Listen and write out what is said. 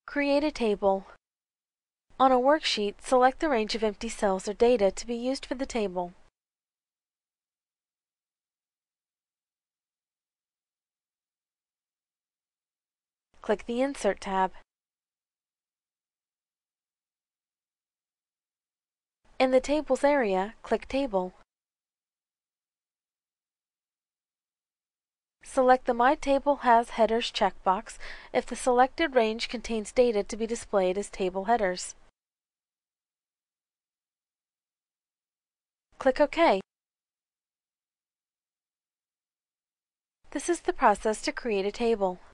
Create a table. On a worksheet, select the range of empty cells or data to be used for the table. Click the Insert tab. In the Tables area, click Table. Select the My Table Has Headers checkbox if the selected range contains data to be displayed as table headers. Click OK. This is the process to create a table.